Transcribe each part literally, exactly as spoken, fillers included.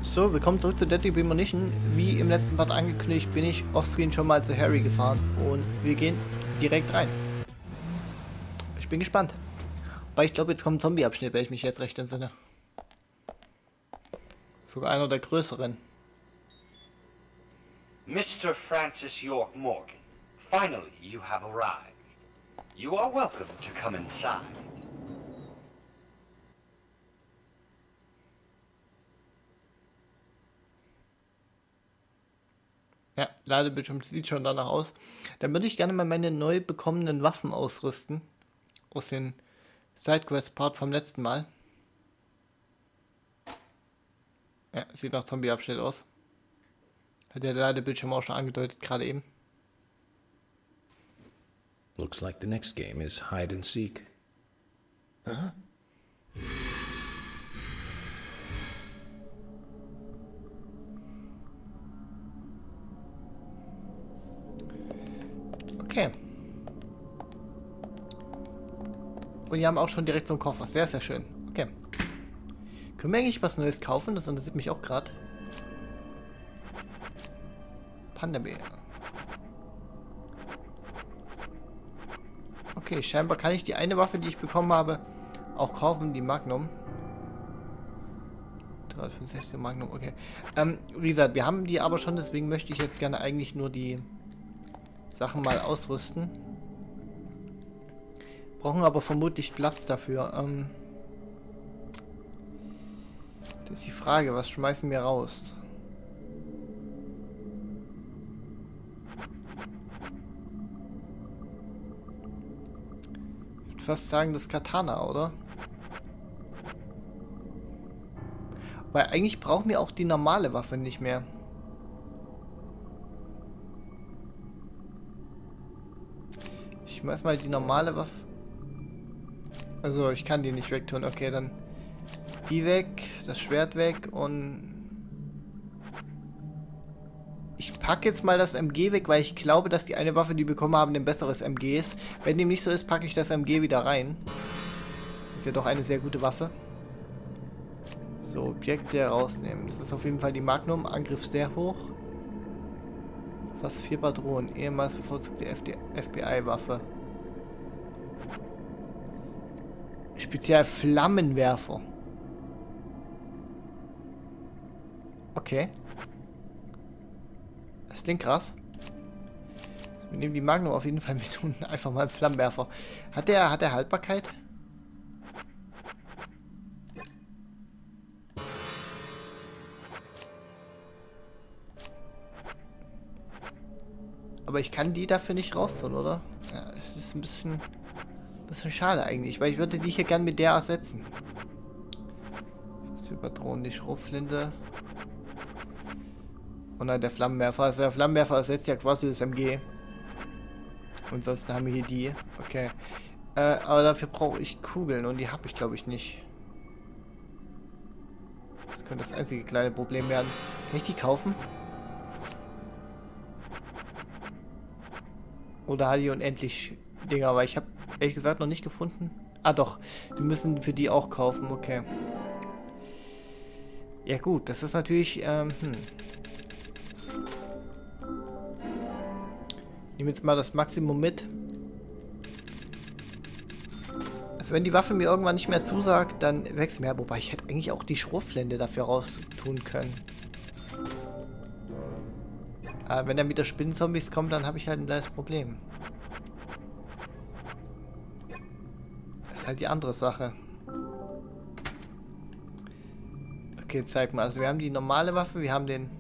So, willkommen zurück zu Deadly Premonition. Wie im letzten Part angekündigt, bin ich offscreen schon mal zu Harry gefahren und wir gehen direkt rein. Ich bin gespannt. Weil ich glaube, jetzt kommt ein Zombie-Abschnitt, wenn ich mich jetzt recht entsinne. Sogar einer der größeren. Mister Francis York Morgan, finally you have arrived. You are welcome to come inside. Ja, Ladebildschirm sieht schon danach aus. Dann würde ich gerne mal meine neu bekommenen Waffen ausrüsten. Aus den Sidequest-Part vom letzten Mal. Ja, sieht nach Zombie-Abschnitt aus. Hat der Ladebildschirm auch schon angedeutet, gerade eben. Looks like the next game is hide and seek. Huh? Okay. Und die haben auch schon direkt so einen Koffer. Sehr, sehr schön. Okay. Können wir eigentlich was Neues kaufen? Das interessiert mich auch gerade. Panda-Bär. Okay, scheinbar kann ich die eine Waffe, die ich bekommen habe, auch kaufen. Die Magnum. dreihundertfünfundsechzig Magnum, okay. Ähm, wie gesagt, wir haben die aber schon, deswegen möchte ich jetzt gerne eigentlich nur die Sachen mal ausrüsten. Brauchen aber vermutlich Platz dafür. Ähm das ist die Frage, was schmeißen wir raus? Ich würde fast sagen, das Katana, oder? Weil eigentlich brauchen wir auch die normale Waffe nicht mehr. Ich schmeiß mal die normale Waffe. Also ich kann die nicht wegtun. Okay, dann die weg, das Schwert weg und ich packe jetzt mal das M G weg, weil ich glaube, dass die eine Waffe, die wir bekommen haben, ein besseres M G ist. Wenn dem nicht so ist, packe ich das M G wieder rein. Ist ja doch eine sehr gute Waffe. So, Objekte rausnehmen. Das ist auf jeden Fall die Magnum. Angriff sehr hoch. Fast vier Patronen. Ehemals bevorzugte F B I-Waffe. Speziell Flammenwerfer. Okay. Das klingt krass. Wir nehmen die Magnum auf jeden Fall mit und einfach mal einen Flammenwerfer. Hat der, hat der Haltbarkeit? Aber ich kann die dafür nicht raus tun, oder? Ja, es ist ein bisschen, bisschen schade eigentlich, weil ich würde die hier gern mit der ersetzen. Was für Patronen? Die Schrotflinte. Und dann der Flammenwerfer. Also der Flammenwerfer ersetzt ja quasi das M G. Und sonst haben wir hier die. Okay. Äh, aber dafür brauche ich Kugeln und die habe ich, glaube ich, nicht. Das könnte das einzige kleine Problem werden. Kann ich die kaufen? Oder hat die unendlich Dinger, aber ich habe ehrlich gesagt noch nicht gefunden. Ah doch, wir müssen für die auch kaufen, okay. Ja gut, das ist natürlich, ähm, hm. Nehmen jetzt mal das Maximum mit. Also wenn die Waffe mir irgendwann nicht mehr zusagt, dann wechseln wir. Wobei ich hätte eigentlich auch die Schrotflinte dafür raus tun können. Aber wenn dann wieder Spinnenzombies kommen, dann habe ich halt ein kleines Problem. Das ist halt die andere Sache. Okay, zeig mal. Also wir haben die normale Waffe, wir haben den...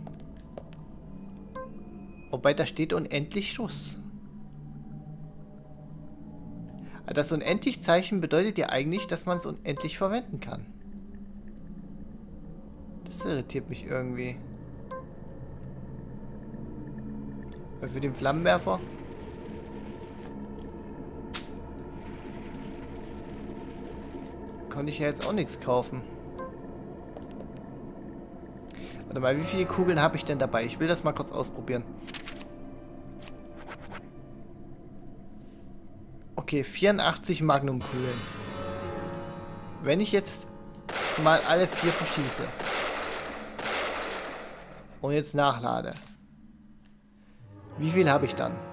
Wobei da steht unendlich Schuss. Das unendlich Zeichen bedeutet ja eigentlich, dass man es unendlich verwenden kann. Das irritiert mich irgendwie. Für den Flammenwerfer. Konnte ich ja jetzt auch nichts kaufen. Warte mal, wie viele Kugeln habe ich denn dabei? Ich will das mal kurz ausprobieren. Okay, vierundachtzig Magnumkugeln. Wenn ich jetzt mal alle vier verschieße, und jetzt nachlade. Wie viel habe ich dann?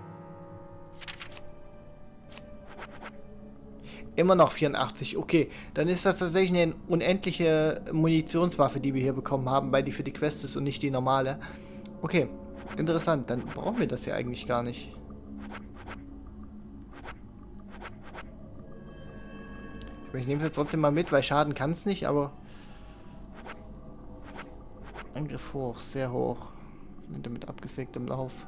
Immer noch vierundachtzig. Okay, dann ist das tatsächlich eine unendliche Munitionswaffe, die wir hier bekommen haben, weil die für die Quest ist und nicht die normale. Okay, interessant. Dann brauchen wir das ja eigentlich gar nicht. Ich nehme es jetzt trotzdem mal mit, weil Schaden kann es nicht, aber... Angriff hoch, sehr hoch. Sind damit abgesägt im Lauf.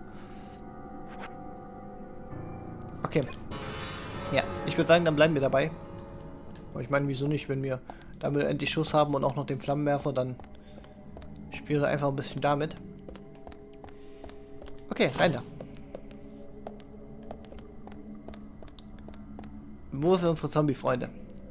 Okay. Ja, ich würde sagen, dann bleiben wir dabei. Aber ich meine, wieso nicht, wenn wir damit endlich Schuss haben und auch noch den Flammenwerfer, dann spielen wir einfach ein bisschen damit. Okay, rein da. Wo sind unsere Zombie-Freunde?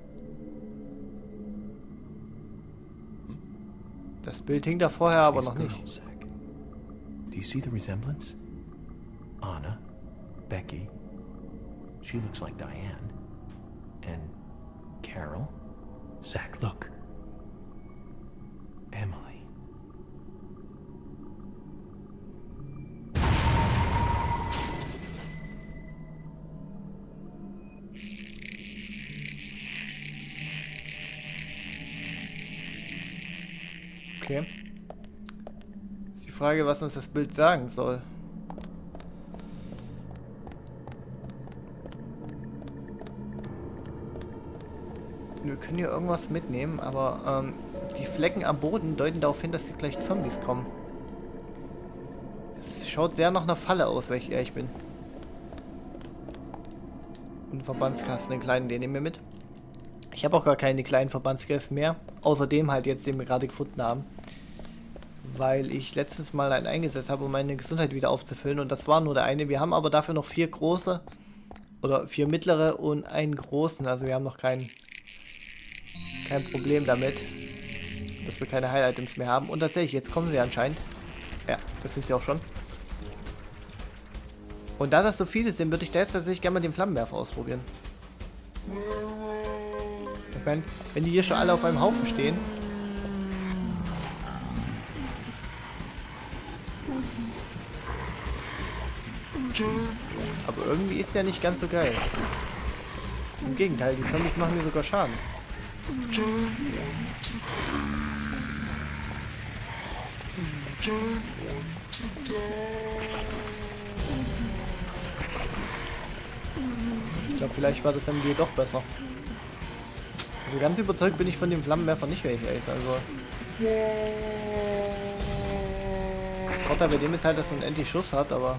Das Bild hing da vorher aber noch nicht. Do you see the resemblance? Anna, Becky. She looks like Diane. And Carol. Zach, look. Emily. Okay. Ist die Frage, was uns das Bild sagen soll. Wir können hier irgendwas mitnehmen, aber ähm, die Flecken am Boden deuten darauf hin, dass hier gleich Zombies kommen. Es schaut sehr nach einer Falle aus, wenn ich ehrlich bin. Und Verbandskasten, den kleinen, den nehmen wir mit. Ich habe auch gar keine kleinen Verbandskästen mehr. Außerdem halt jetzt, den wir gerade gefunden haben. Weil ich letztens mal einen eingesetzt habe, um meine Gesundheit wieder aufzufüllen. Und das war nur der eine. Wir haben aber dafür noch vier große. Oder vier mittlere und einen großen. Also wir haben noch kein, kein Problem damit, dass wir keine Heil-Items mehr haben. Und tatsächlich, jetzt kommen sie anscheinend. Ja, das sind sie auch schon. Und da das so viele sind, würde ich da jetzt tatsächlich gerne mal den Flammenwerfer ausprobieren. Ich meine, wenn die hier schon alle auf einem Haufen stehen. Aber irgendwie ist der nicht ganz so geil. Im Gegenteil, die Zombies machen mir sogar Schaden. Ich glaube, vielleicht war das M G doch besser. Also ganz überzeugt bin ich von dem Flammenwerfer nicht, wenn ich ehrlich sein soll. Vorteil bei dem ist halt, dass er unendlich Schuss hat, aber...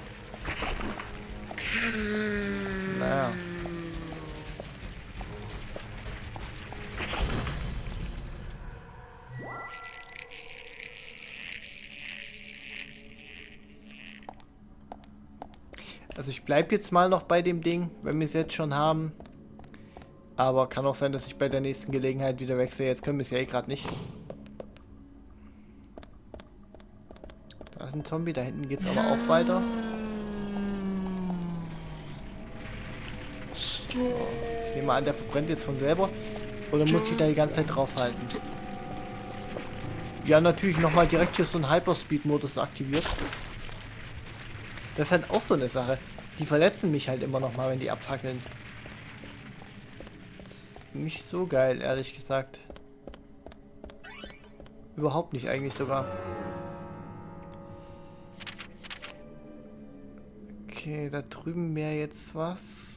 Naja. Also ich bleibe jetzt mal noch bei dem Ding, wenn wir es jetzt schon haben. Aber kann auch sein, dass ich bei der nächsten Gelegenheit wieder wechsle. Jetzt können wir es ja eh gerade nicht. Da ist ein Zombie, da hinten geht es aber auch weiter. So, ich nehme an, der verbrennt jetzt von selber. Oder muss ich da die ganze Zeit draufhalten? Ja, natürlich nochmal direkt hier so ein Hyperspeed-Modus aktiviert. Das ist halt auch so eine Sache. Die verletzen mich halt immer nochmal, wenn die abfackeln. Das ist nicht so geil, ehrlich gesagt. Überhaupt nicht eigentlich sogar. Okay, da drüben wäre jetzt was.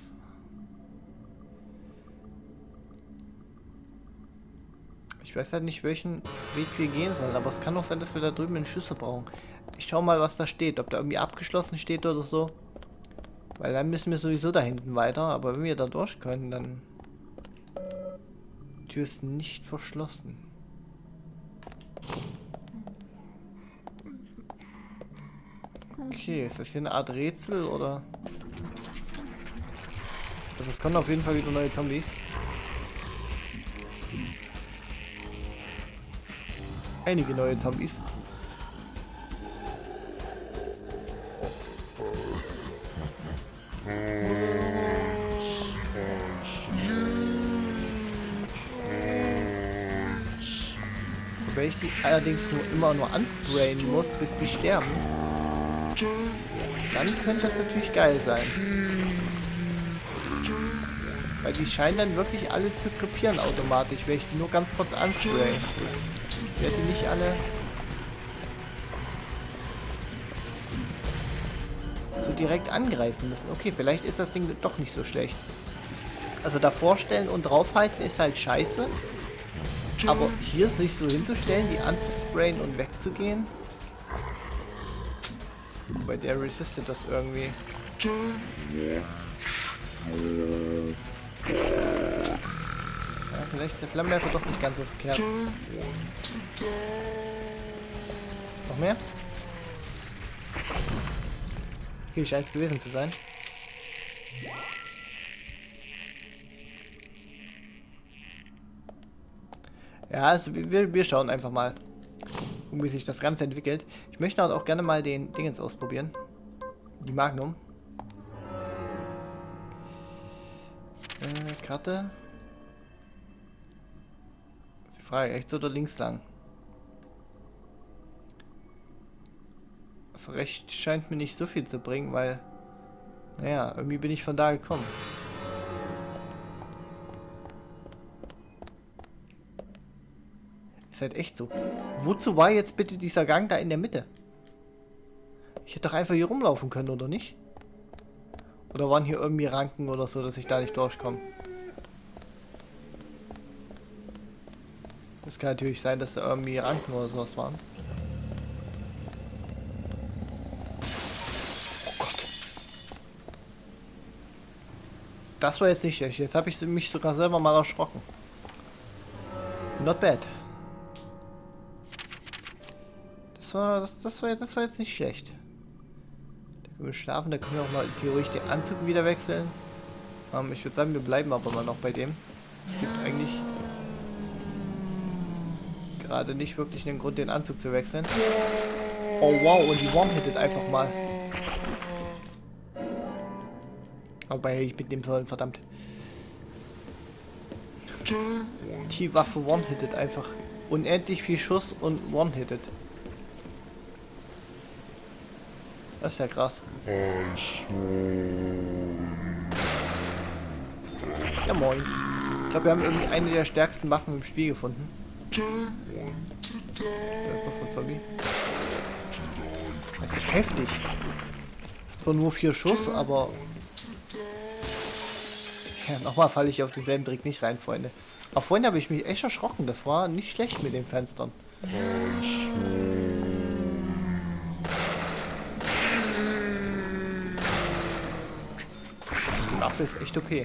Ich weiß halt nicht, welchen Weg wir gehen sollen, aber es kann auch sein, dass wir da drüben einen Schlüssel brauchen. Ich schau mal, was da steht, ob da irgendwie abgeschlossen steht oder so. Weil dann müssen wir sowieso da hinten weiter, aber wenn wir da durch können, dann... Die Tür ist nicht verschlossen. Okay, ist das hier eine Art Rätsel oder... Also es kommen auf jeden Fall wieder neue Zombies. Einige neue Zombies. Wobei Wenn ich die allerdings nur immer nur ansprayen muss, bis die sterben, dann könnte das natürlich geil sein. Weil die scheinen dann wirklich alle zu krepieren automatisch, wenn ich die nur ganz kurz anspray. Ich werde die nicht alle so direkt angreifen müssen. Okay, vielleicht ist das Ding doch nicht so schlecht. Also davor stellen und draufhalten ist halt scheiße. Aber hier sich so hinzustellen, die anzusprayen und wegzugehen. Wobei der resistet das irgendwie. Ja, vielleicht ist der Flammenwerfer doch nicht ganz so verkehrt. Noch mehr? Okay, scheint es gewesen zu sein. Ja, also wir, wir schauen einfach mal, wie sich das Ganze entwickelt. Ich möchte auch gerne mal den Dingens ausprobieren. Die Magnum. Äh, Karte. Die Frage, rechts oder links lang? Das rechts scheint mir nicht so viel zu bringen, weil, naja, irgendwie bin ich von da gekommen. Ist halt echt so. Wozu war jetzt bitte dieser Gang da in der Mitte? Ich hätte doch einfach hier rumlaufen können, oder nicht? Oder waren hier irgendwie Ranken oder so, dass ich da nicht durchkomme? Es kann natürlich sein, dass da irgendwie Ranken oder sowas waren. Oh Gott. Das war jetzt nicht schlecht. Jetzt habe ich mich sogar selber mal erschrocken. Not bad. Das war, das, das war, das war jetzt nicht schlecht. Da können wir schlafen, da können wir auch mal theoretisch den Anzug wieder wechseln. Ähm, ich würde sagen, wir bleiben aber mal noch bei dem. Es gibt eigentlich gerade nicht wirklich einen Grund, den Anzug zu wechseln. Oh wow, und die One-Hitted einfach mal. Wobei ich mitnehmen sollen, verdammt. Die Waffe One-Hitted einfach. Unendlich viel Schuss und One-Hitted. Das ist ja krass. Ja moin. Ich glaube, wir haben irgendwie eine der stärksten Waffen im Spiel gefunden. Da ist noch so ein Zombie. Das ist heftig. Zwar nur vier Schuss, aber... Ja, nochmal falle ich auf denselben Trick nicht rein, Freunde. Aber vorhin habe ich mich echt erschrocken. Das war nicht schlecht mit den Fenstern. Die Waffe ist echt O P.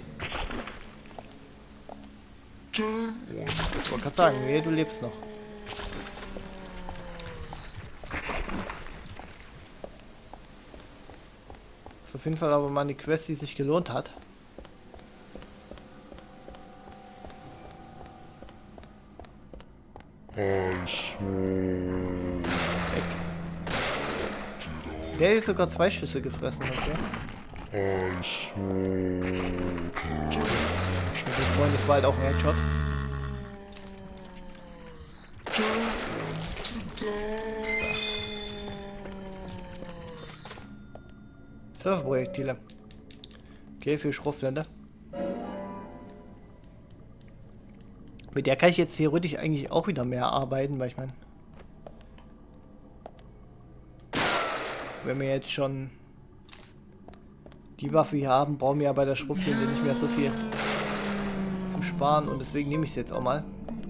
Ich wollte gerade sagen, nee, du lebst noch. Das ist auf jeden Fall aber mal eine Quest, die sich gelohnt hat. Weg. Der hat jetzt sogar zwei Schüsse gefressen, okay. Okay, vorhin, das war halt auch ein Headshot. Surfprojektile. Okay, für Schrotflinte. Mit der kann ich jetzt theoretisch eigentlich auch wieder mehr arbeiten, weil ich meine... Wenn wir jetzt schon die Waffe hier haben, brauchen wir ja bei der Schrotflinte nicht mehr so viel zum Sparen und deswegen nehme ich sie jetzt auch mal.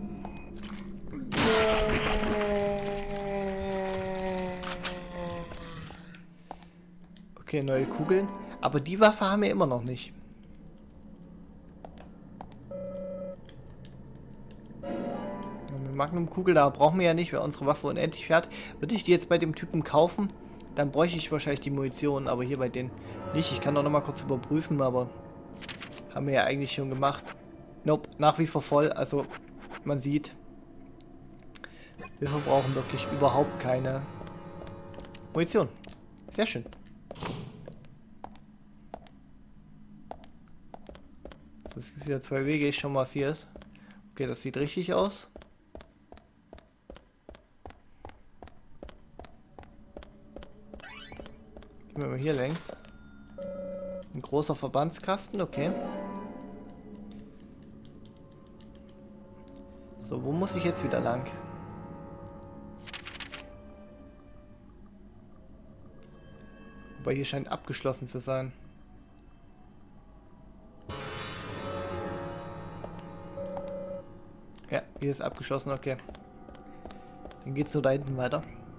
Okay, neue Kugeln. Aber die Waffe haben wir immer noch nicht. Magnum-Kugel, da brauchen wir ja nicht, weil unsere Waffe unendlich fährt. Würde ich die jetzt bei dem Typen kaufen, dann bräuchte ich wahrscheinlich die Munition, aber hier bei denen nicht. Ich kann doch noch mal kurz überprüfen, aber haben wir ja eigentlich schon gemacht. Nope, nach wie vor voll. Also man sieht, wir verbrauchen wirklich überhaupt keine Munition. Sehr schön. Es gibt wieder zwei Wege, ich schon mal was hier ist. Okay, das sieht richtig aus. Gehen wir mal hier längs. Ein großer Verbandskasten, okay. So, wo muss ich jetzt wieder lang? Wobei hier scheint abgeschlossen zu sein. Ja, hier ist abgeschlossen, okay. Dann geht's nur da hinten weiter.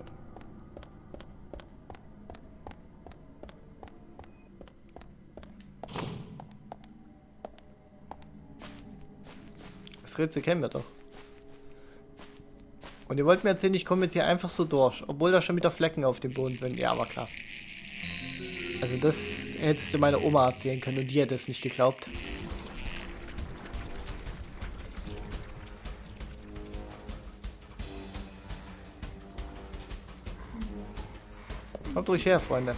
Das Rätsel kennen wir doch. Und ihr wollt mir erzählen, ich komme jetzt hier einfach so durch, obwohl da schon wieder Flecken auf dem Boden sind. Ja, aber klar. Also das hättest du meiner Oma erzählen können und die hätte es nicht geglaubt. Kommt ruhig her, Freunde.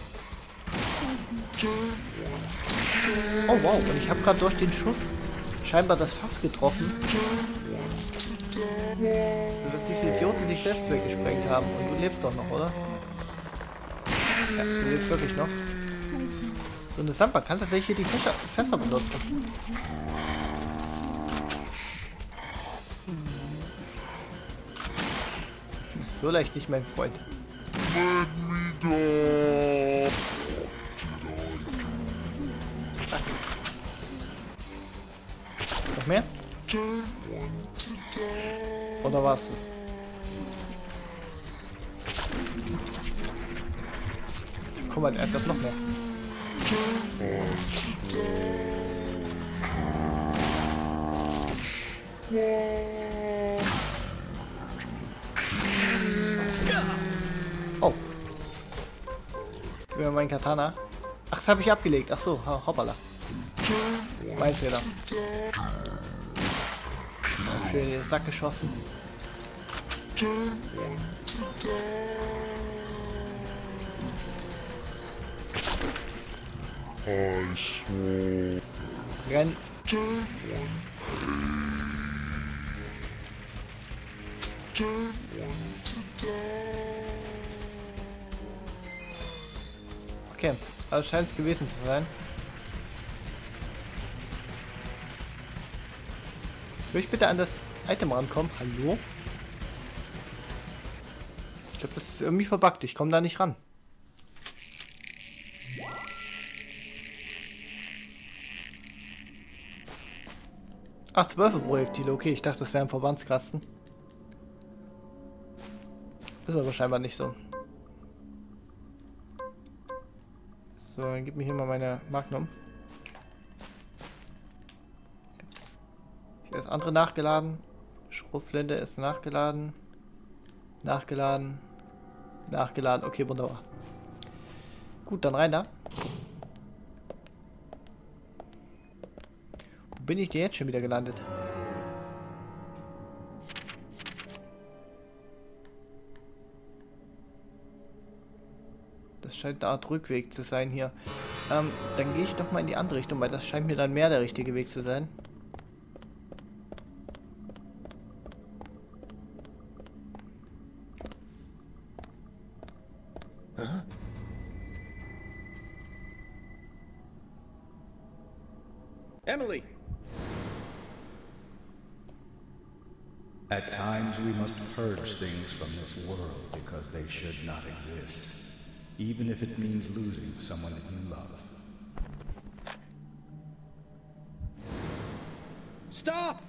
Oh wow, und ich habe gerade durch den Schuss scheinbar das Fass getroffen. Dass diese Idioten sich selbst weggesprengt haben. Und du lebst doch noch, oder? Ja, du lebst wirklich noch. So eine Samba kann tatsächlich hier die Fässer, Fässer benutzen. So leicht nicht, mein Freund. Zack. Noch mehr? Oder war es das? Komm halt ernsthaft noch mehr. Oh. Gib mir meinen Katana. Ach, das habe ich abgelegt. Ach so, hoppala. Mein Fehler. Schön in den Sack geschossen. Renn. Okay, also scheint es gewesen zu sein. Will ich bitte an das Item rankommen? Hallo? Ich glaube, das ist irgendwie verbuggt. Ich komme da nicht ran. Ach, zwölf Projektile. Okay, ich dachte, das wäre ein Verbandskasten. Ist aber scheinbar nicht so. So, dann gib mir hier mal meine Magnum. Hier ist andere nachgeladen. Schrotflinte ist nachgeladen. Nachgeladen. Nachgeladen. Okay, wunderbar. Gut, dann rein da. Wo bin ich denn jetzt schon wieder gelandet? Das scheint eine Art Rückweg zu sein hier. Ähm, dann gehe ich doch mal in die andere Richtung, weil das scheint mir dann mehr der richtige Weg zu sein. Huh? Emily! At times we must purge things from this world because they should not exist. Even if it means losing someone that you love. Stop!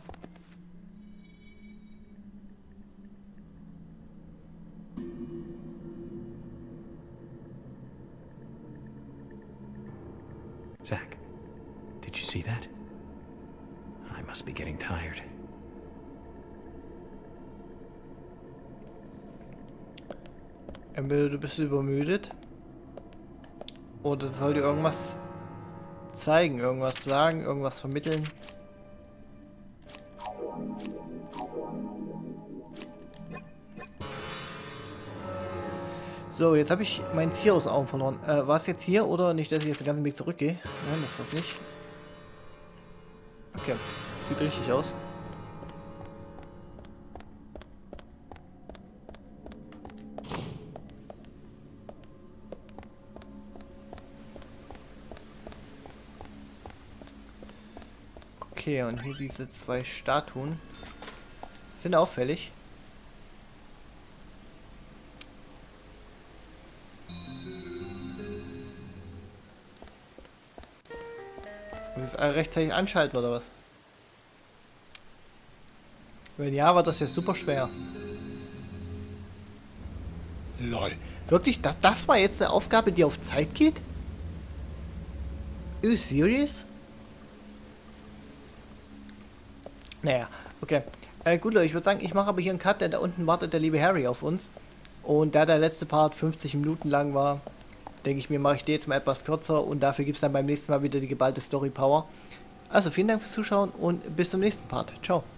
Zach, did you see that? I must be getting tired. Entweder du bist übermüdet oder soll dir irgendwas zeigen, irgendwas sagen, irgendwas vermitteln. So, jetzt habe ich mein Ziel aus den Augen verloren. Äh, war es jetzt hier oder nicht, dass ich jetzt den ganzen Weg zurückgehe? Nein, das war's nicht. Okay, sieht richtig aus. Okay, und hier diese zwei Statuen. Sind auffällig. Muss ich es rechtzeitig anschalten oder was? Wenn ja, war das ja super schwer. Lol. Wirklich? Das, das war jetzt eine Aufgabe, die auf Zeit geht? Are you serious? Naja, okay. Äh, gut, Leute, ich würde sagen, ich mache aber hier einen Cut, denn da unten wartet der liebe Harry auf uns. Und da der letzte Part fünfzig Minuten lang war, denke ich mir, mache ich den jetzt mal etwas kürzer und dafür gibt es dann beim nächsten Mal wieder die geballte Story Power. Also vielen Dank fürs Zuschauen und bis zum nächsten Part. Ciao.